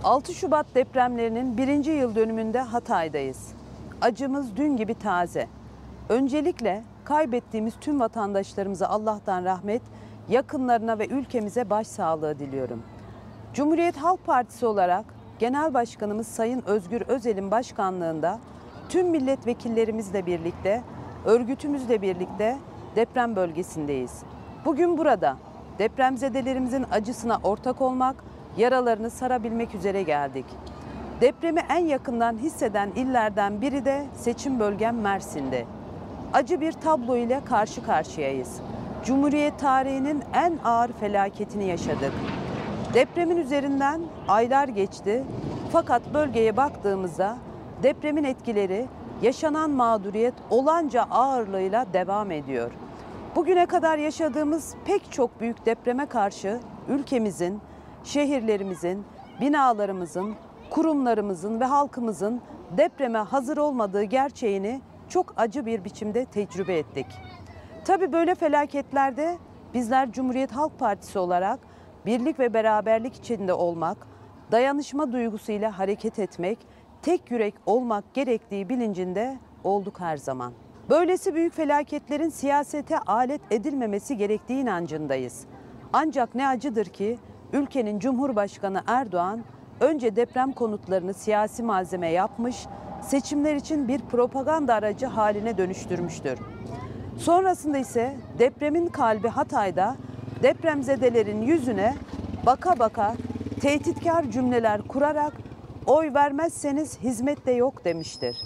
6 Şubat depremlerinin 1. yıl dönümünde Hatay'dayız. Acımız dün gibi taze. Öncelikle kaybettiğimiz tüm vatandaşlarımıza Allah'tan rahmet, yakınlarına ve ülkemize başsağlığı diliyorum. Cumhuriyet Halk Partisi olarak Genel Başkanımız Sayın Özgür Özel'in başkanlığında tüm milletvekillerimizle birlikte, örgütümüzle birlikte deprem bölgesindeyiz. Bugün burada depremzedelerimizin acısına ortak olmak, yaralarını sarabilmek üzere geldik. Depremi en yakından hisseden illerden biri de seçim bölgem Mersin'de. Acı bir tablo ile karşı karşıyayız. Cumhuriyet tarihinin en ağır felaketini yaşadık. Depremin üzerinden aylar geçti fakat bölgeye baktığımızda depremin etkileri, yaşanan mağduriyet olanca ağırlığıyla devam ediyor. Bugüne kadar yaşadığımız pek çok büyük depreme karşı ülkemizin, şehirlerimizin, binalarımızın, kurumlarımızın ve halkımızın depreme hazır olmadığı gerçeğini çok acı bir biçimde tecrübe ettik. Tabii böyle felaketlerde bizler Cumhuriyet Halk Partisi olarak birlik ve beraberlik içinde olmak, dayanışma duygusuyla hareket etmek, tek yürek olmak gerektiği bilincinde olduk her zaman. Böylesi büyük felaketlerin siyasete alet edilmemesi gerektiği inancındayız. Ancak ne acıdır ki ülkenin Cumhurbaşkanı Erdoğan önce deprem konutlarını siyasi malzeme yapmış, seçimler için bir propaganda aracı haline dönüştürmüştür. Sonrasında ise depremin kalbi Hatay'da depremzedelerin yüzüne baka baka tehditkar cümleler kurarak oy vermezseniz hizmet de yok demiştir.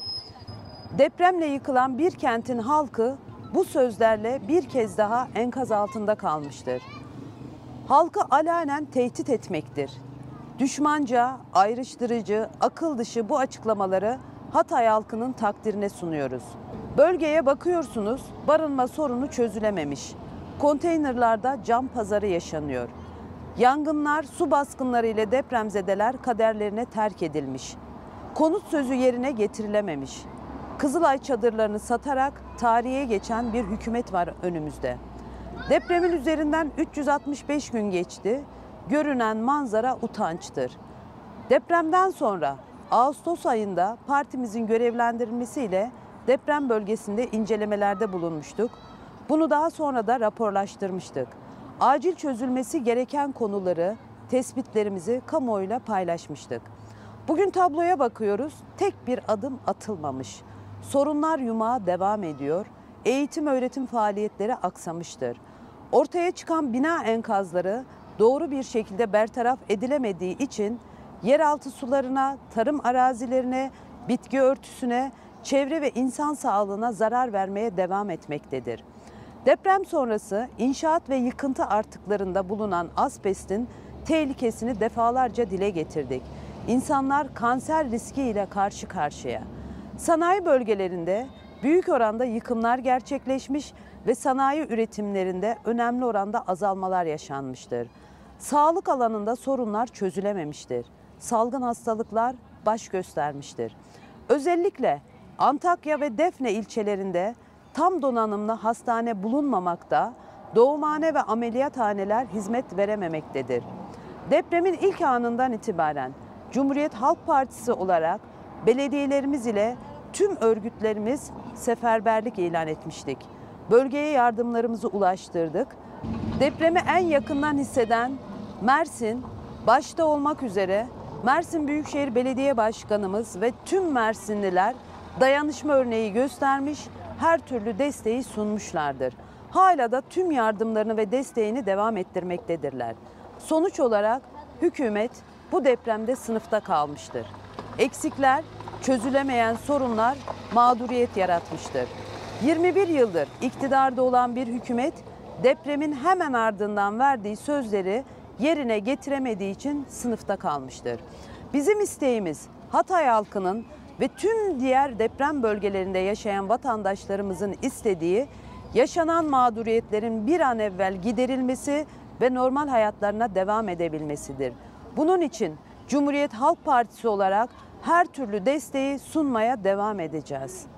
Depremle yıkılan bir kentin halkı bu sözlerle bir kez daha enkaz altında kalmıştır. Halkı alanen tehdit etmektir. Düşmanca, ayrıştırıcı, akıl dışı bu açıklamaları Hatay halkının takdirine sunuyoruz. Bölgeye bakıyorsunuz, barınma sorunu çözülememiş. Konteynerlarda can pazarı yaşanıyor. Yangınlar, su baskınları ile depremzedeler kaderlerine terk edilmiş. Konut sözü yerine getirilememiş. Kızılay çadırlarını satarak tarihe geçen bir hükümet var önümüzde. Depremin üzerinden 365 gün geçti. Görünen manzara utançtır. Depremden sonra Ağustos ayında partimizin görevlendirilmesiyle deprem bölgesinde incelemelerde bulunmuştuk. Bunu daha sonra da raporlaştırmıştık. Acil çözülmesi gereken konuları, tespitlerimizi kamuoyuyla paylaşmıştık. Bugün tabloya bakıyoruz, tek bir adım atılmamış. Sorunlar yumağa devam ediyor, eğitim öğretim faaliyetleri aksamıştır. Ortaya çıkan bina enkazları doğru bir şekilde bertaraf edilemediği için yeraltı sularına, tarım arazilerine, bitki örtüsüne, çevre ve insan sağlığına zarar vermeye devam etmektedir. Deprem sonrası inşaat ve yıkıntı artıklarında bulunan asbestin tehlikesini defalarca dile getirdik. İnsanlar kanser riskiyle karşı karşıya. Sanayi bölgelerinde büyük oranda yıkımlar gerçekleşmiş ve sanayi üretimlerinde önemli oranda azalmalar yaşanmıştır. Sağlık alanında sorunlar çözülememiştir. Salgın hastalıklar baş göstermiştir. Özellikle Antakya ve Defne ilçelerinde tam donanımlı hastane bulunmamakta, doğumhane ve ameliyathaneler hizmet verememektedir. Depremin ilk anından itibaren Cumhuriyet Halk Partisi olarak belediyelerimiz ile tüm örgütlerimiz seferberlik ilan etmiştik. Bölgeye yardımlarımızı ulaştırdık. Depremi en yakından hisseden Mersin, başta olmak üzere Mersin Büyükşehir Belediye Başkanımız ve tüm Mersinliler dayanışma örneği göstermiş, her türlü desteği sunmuşlardır. Hala da tüm yardımlarını ve desteğini devam ettirmektedirler. Sonuç olarak hükümet bu depremde sınıfta kalmıştır. Eksikler, çözülemeyen sorunlar mağduriyet yaratmıştır. 21 yıldır iktidarda olan bir hükümet depremin hemen ardından verdiği sözleri yerine getiremediği için sınıfta kalmıştır. Bizim isteğimiz Hatay halkının ve tüm diğer deprem bölgelerinde yaşayan vatandaşlarımızın istediği yaşanan mağduriyetlerin bir an evvel giderilmesi ve normal hayatlarına devam edebilmesidir. Bunun için Cumhuriyet Halk Partisi olarak her türlü desteği sunmaya devam edeceğiz.